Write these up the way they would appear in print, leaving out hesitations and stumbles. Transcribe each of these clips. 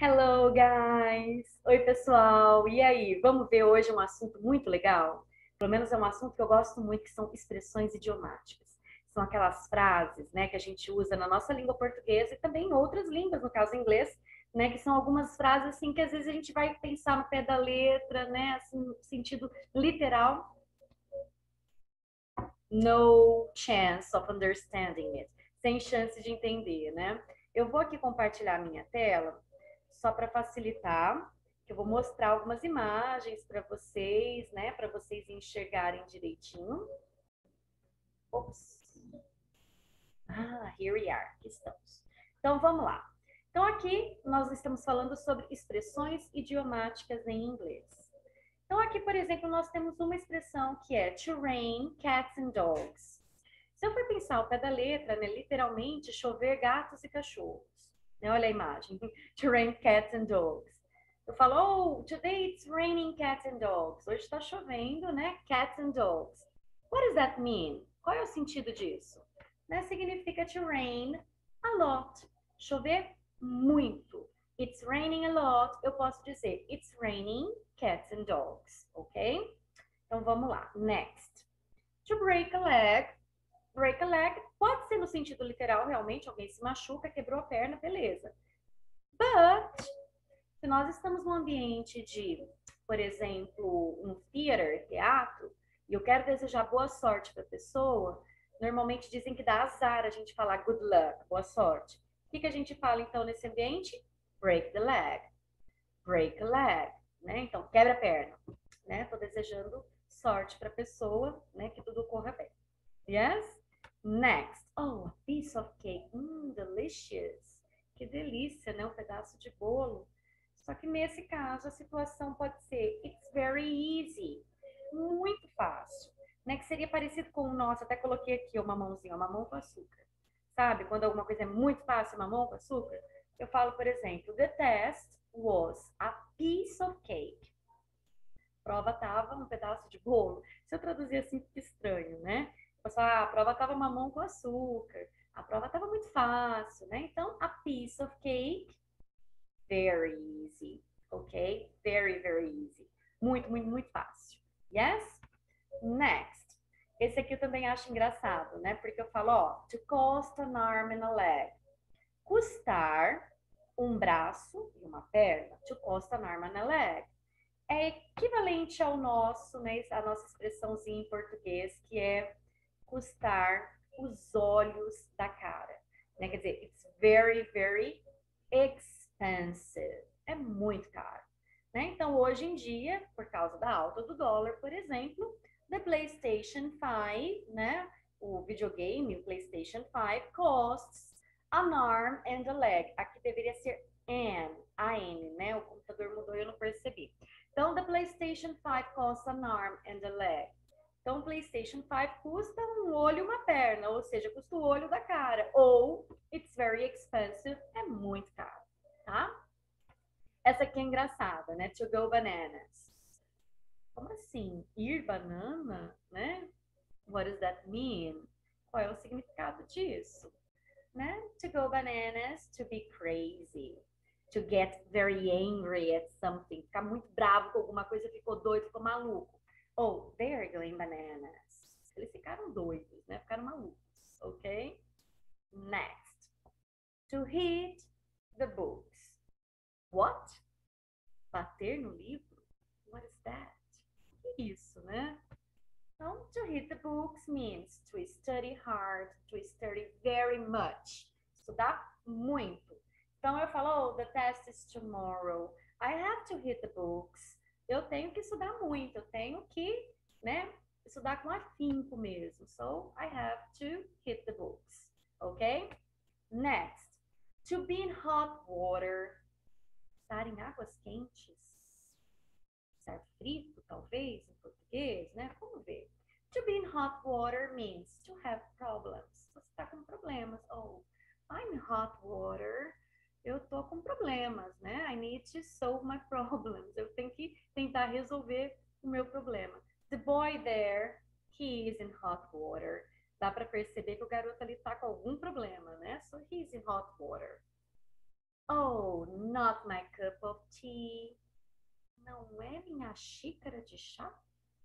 Hello, guys! Oi, pessoal! E aí? Vamos ver hoje um assunto muito legal? Pelo menos é um assunto que eu gosto muito, que são expressões idiomáticas. São aquelas frases, né, que a gente usa na nossa língua portuguesa e também em outras línguas, no caso inglês, né, que são algumas frases assim que às vezes a gente vai pensar no pé da letra, né, assim, no sentido literal. No chance of understanding it. Sem chance de entender, né? Eu vou aqui compartilhar a minha tela só para facilitar, que eu vou mostrar algumas imagens para vocês, né? Para vocês enxergarem direitinho. Ops. Here we are. Aqui estamos. Então, vamos lá. Então, aqui nós estamos falando sobre expressões idiomáticas em inglês. Então, aqui, por exemplo, nós temos uma expressão que é to rain cats and dogs. Se eu for pensar ao pé da letra, né, literalmente, chover gatos e cachorros. Né, olha a imagem. To rain cats and dogs. Eu falo, oh, today it's raining cats and dogs. Hoje está chovendo, né? Cats and dogs. What does that mean? Qual é o sentido disso? Né, significa to rain a lot. Chover muito. It's raining a lot. Eu posso dizer it's raining cats and dogs, ok? Então vamos lá. Next. To break a leg. Break a leg pode ser no sentido literal, realmente, alguém se machuca, quebrou a perna, beleza. But, se nós estamos num ambiente de, por exemplo, um theater, teatro, e eu quero desejar boa sorte para a pessoa, normalmente dizem que dá azar a gente falar good luck, boa sorte. O que a gente fala então nesse ambiente? Break the leg. Break a leg, né? Então, quebra a perna, né? Tô desejando sorte para a pessoa, né? Que tudo corra bem. Yes? Next. Oh, a piece of cake. Delicious. Que delícia, né? Um pedaço de bolo. Só que nesse caso a situação pode ser it's very easy. Muito fácil. Né? Que seria parecido com o nosso. Até coloquei aqui uma mãozinha, uma mamão com açúcar. Sabe? Quando alguma coisa é muito fácil, mamão com açúcar. Eu falo, por exemplo, the test was a piece of cake. A prova tava um pedaço de bolo. Se eu traduzir assim, fica estranho, né? A prova tava mamão com açúcar. A prova tava muito fácil, né? Então, a piece of cake, very easy, ok? Very, very easy. Muito, muito, muito fácil. Yes? Next. Esse aqui eu também acho engraçado, né? Porque eu falo, ó, to cost an arm and a leg. Custar um braço e uma perna. To cost an arm and a leg é equivalente ao nosso, né, a nossa expressãozinha em português, que é custar os olhos da cara. Né? Quer dizer, it's very, very expensive. É muito caro. Né? Então, hoje em dia, por causa da alta do dólar, por exemplo, the PlayStation 5, né, o videogame, o PlayStation 5, costs an arm and a leg. Aqui deveria ser an, né? O computador mudou e eu não percebi. Então, the PlayStation 5 costs an arm and a leg. Então, o PlayStation 5 custa um olho e uma perna, ou seja, custa o olho da cara. Ou, it's very expensive, é muito caro, tá? Essa aqui é engraçada, né? To go bananas. Como assim? Ir banana, né? What does that mean? Qual é o significado disso? Né? To go bananas, to be crazy. To get very angry at something. Ficar muito bravo com alguma coisa, ficou doido, ficou maluco. Oh, they are going bananas. Eles ficaram doidos, né? Ficaram malucos, ok? Next. To hit the books. What? Bater no livro? What is that? Que isso, né? Então, to hit the books means to study hard, to study very much. Estudar muito. Então, eu falo, oh, the test is tomorrow. I have to hit the books. Eu tenho que estudar muito. Eu tenho que, né, estudar com afinco mesmo. So, I have to hit the books. Ok? Next. To be in hot water. Estar em águas quentes. Estar frito, talvez, em português, né? Vamos ver. To be in hot water means to have problems. Você está com problemas. Oh, I'm in hot water. Eu tô com problemas, né? I need to solve my problems. Eu tenho que tentar resolver o meu problema. The boy there, he is in hot water. Dá para perceber que o garoto ali tá com algum problema, né? So he's in hot water. Oh, not my cup of tea. Não é minha xícara de chá?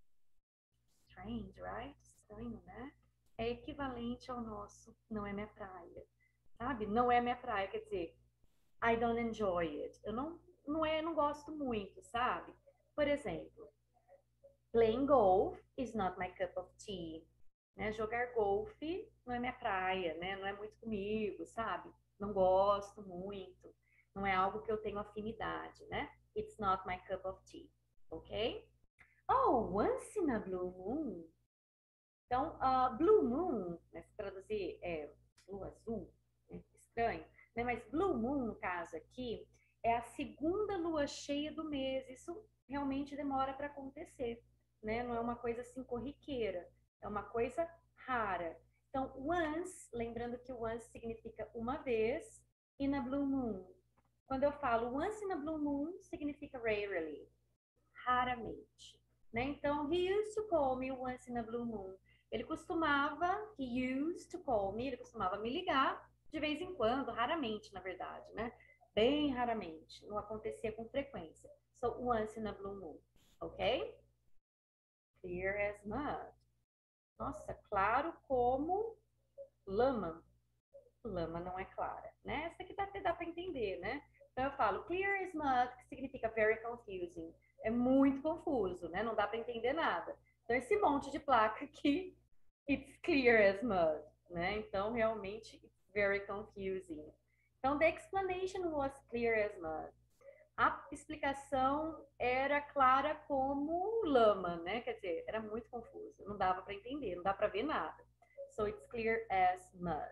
Strange, right? Estranho, né? É equivalente ao nosso não é minha praia, sabe? Não é minha praia, quer dizer, I don't enjoy it. Eu não gosto muito, sabe? Por exemplo, playing golf is not my cup of tea. Né? Jogar golfe não é minha praia, né? Não é muito comigo, sabe? Não gosto muito. Não é algo que eu tenho afinidade, né? It's not my cup of tea, ok? Oh, once in a blue moon. Então, blue moon, né, se traduzir lua azul, né, estranho, né, mas blue moon, no caso aqui, é a segunda lua cheia do mês. Isso realmente demora para acontecer, né? Não é uma coisa assim corriqueira, é uma coisa rara. Então, once, lembrando que once significa uma vez, e na blue moon. Quando eu falo once in a blue moon, significa rarely, raramente. Né? Então, he used to call me once in a blue moon. Ele costumava, he used to call me, ele costumava me ligar de vez em quando, raramente, na verdade, né? Bem raramente, não acontecia com frequência. So, once in a blue moon, ok? Clear as mud. Nossa, claro como lama. Lama não é clara, né? Essa aqui dá para entender, né? Então eu falo clear as mud, que significa very confusing. É muito confuso, né? Não dá para entender nada. Então esse monte de placa aqui, it's clear as mud, né? Então realmente it's very confusing. Então the explanation was clear as mud. A explicação era clara como lama, né? Quer dizer, era muito confuso, não dava para entender, não dá para ver nada. So it's clear as mud.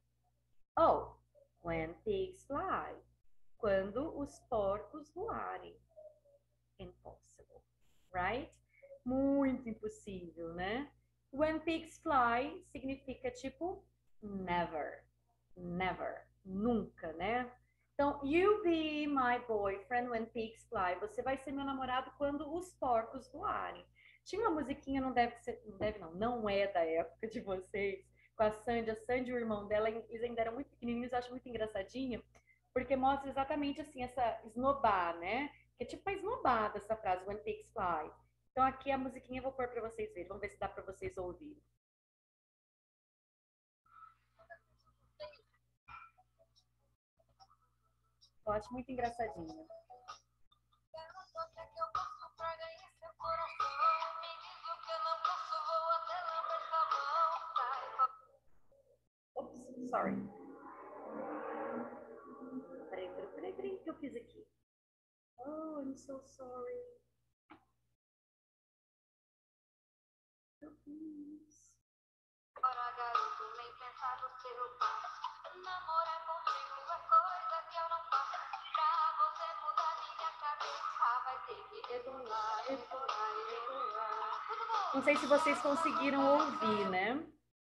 Oh, when pigs fly. Quando os porcos voarem. Impossible, right? Muito impossível, né? When pigs fly significa tipo never, never, nunca, né? Então, you'll be my boyfriend when pigs fly. Você vai ser meu namorado quando os porcos voarem. Tinha uma musiquinha, não deve ser, não é da época de vocês, com a Sandy e o irmão dela, eles ainda eram muito pequenininhos, eu acho muito engraçadinho, porque mostra exatamente assim, essa esnobar, né? Que é tipo uma esnobada essa frase, when pigs fly. Então aqui a musiquinha eu vou pôr para vocês verem, vamos ver se dá para vocês ouvirem. Eu acho muito engraçadinha. Oops, sorry. Peraí, o que eu fiz aqui? Oh, I'm so sorry. Eu fiz. Para garoto, nem pensar no seu pai. Namorar contigo é coisa que eu não faço. Pra você mudar minha cabeça, vai ter que rebolar, rebolar, rebolar. Não sei se vocês conseguiram ouvir, né?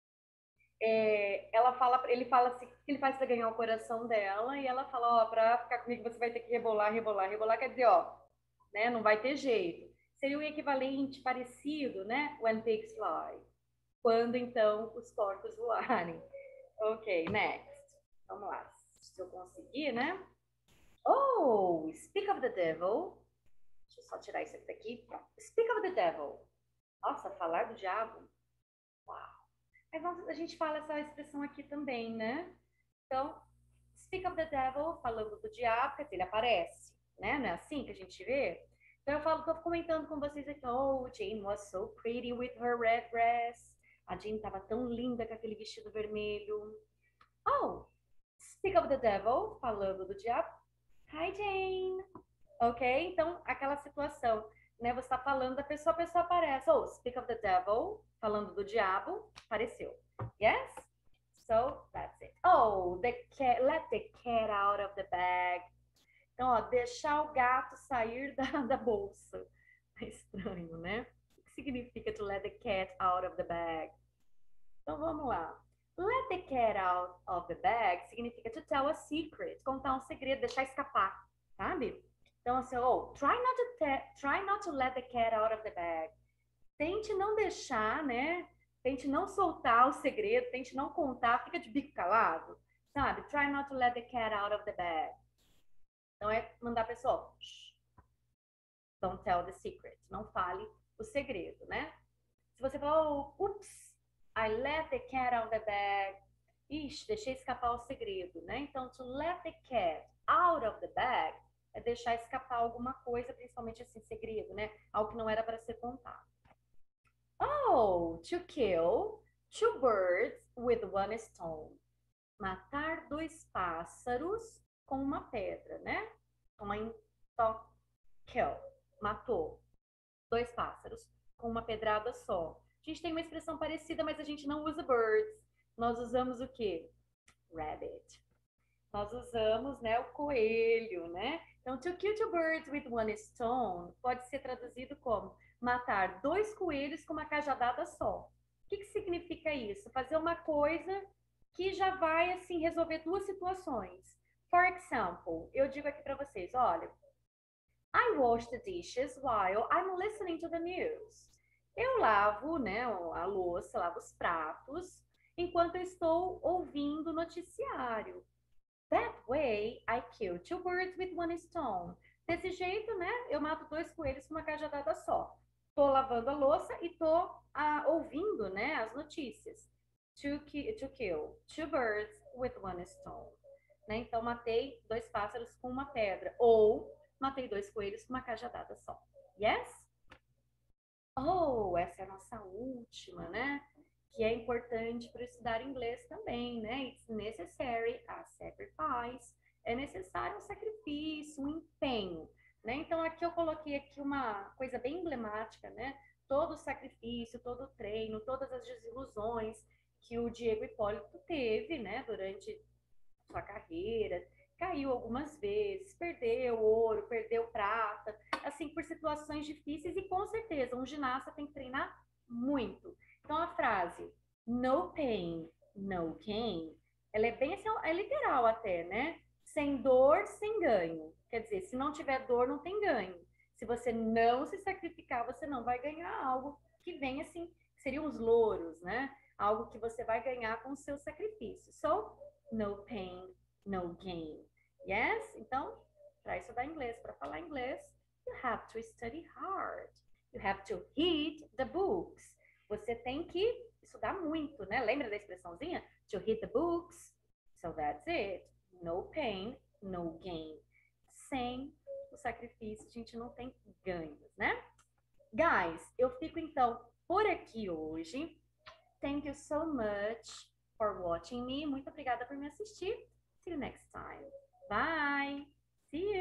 Ele fala assim, o que ele faz para ganhar o coração dela, e ela fala, ó, para ficar comigo você vai ter que rebolar, rebolar, rebolar, quer dizer, ó, né, não vai ter jeito. Seria o equivalente parecido, né, when pigs fly, quando então os porcos voarem. Ok, next. Vamos lá, se eu conseguir, né? Oh, speak of the devil. Deixa eu só tirar isso aqui daqui. Speak of the devil. Nossa, falar do diabo. Uau. A gente fala essa expressão aqui também, né? Então, speak of the devil, falando do diabo, quer dizer, ele aparece, né? Não é assim que a gente vê? Então eu falo, tô comentando com vocês aqui, oh, Jane was so pretty with her red dress. A Jane estava tão linda com aquele vestido vermelho. Oh, speak of the devil, falando do diabo. Hi, Jane. Ok? Então, aquela situação, né? Você está falando da pessoa, a pessoa aparece. Oh, speak of the devil, falando do diabo, apareceu. Yes? So, that's it. Oh, let the cat out of the bag. Então, ó, deixar o gato sair da bolsa. É estranho, né? O que significa to let the cat out of the bag? Então, vamos lá. Let the cat out of the bag significa to tell a secret, contar um segredo, deixar escapar, sabe? Então, assim, oh, try not to let the cat out of the bag. Tente não deixar, né? Tente não soltar o segredo, tente não contar, fica de bico calado, sabe? Try not to let the cat out of the bag. mandar a pessoa, shh, don't tell the secret, não fale o segredo, né? Se você falar, oh, oops, I let the cat out of the bag, ixi, deixei escapar o segredo, né? Então, to let the cat out of the bag é deixar escapar alguma coisa, principalmente assim, segredo, né? Algo que não era para ser contado. Oh, to kill two birds with one stone. Matar dois pássaros com uma pedra, né? Então, kill, matou dois pássaros com uma pedrada só. A gente tem uma expressão parecida, mas a gente não usa birds. Nós usamos o quê? Rabbit. Nós usamos, né, o coelho, né? Então, to kill two birds with one stone pode ser traduzido como matar dois coelhos com uma cajadada só. O que significa isso? Fazer uma coisa que já vai, assim, resolver duas situações. For example, eu digo aqui para vocês, olha, I wash the dishes while I'm listening to the news. Eu lavo, né, a louça, lavo os pratos, enquanto eu estou ouvindo o noticiário. That way, I kill two birds with one stone. Desse jeito, né, eu mato dois coelhos com uma cajadada só. Tô lavando a louça e tô ouvindo, né, as notícias. To kill two birds with one stone. Né? Então, matei dois pássaros com uma pedra. Ou matei dois coelhos com uma cajadada só. Yes? Oh, essa é a nossa última, né? Que é importante para estudar inglês também, né? It's necessary a sacrifice. É necessário um sacrifício, um empenho, né? Então, aqui eu coloquei aqui uma coisa bem emblemática, né? Todo o sacrifício, todo o treino, todas as desilusões que o Diego Hipólito teve, né? Durante sua carreira, caiu algumas vezes, perdeu ouro, perdeu prata, assim, por situações difíceis e com certeza um ginasta tem que treinar muito. Então a frase no pain, no gain, ela é bem assim, é literal até, né? Sem dor, sem ganho. Quer dizer, se não tiver dor, não tem ganho. Se você não se sacrificar, você não vai ganhar algo que vem assim, que seriam os louros, né? Algo que você vai ganhar com o seu sacrifício. So, no pain, no gain. Yes? Então, para estudar inglês, para falar inglês, you have to study hard. You have to read the books. Você tem que estudar muito, né? Lembra da expressãozinha? To read the books. So that's it. No pain, no gain. Sem o sacrifício, a gente não tem ganhos, né? Guys, eu fico então por aqui hoje. Thank you so much for watching me. Muito obrigada por me assistir. See you next time. Bye. See you.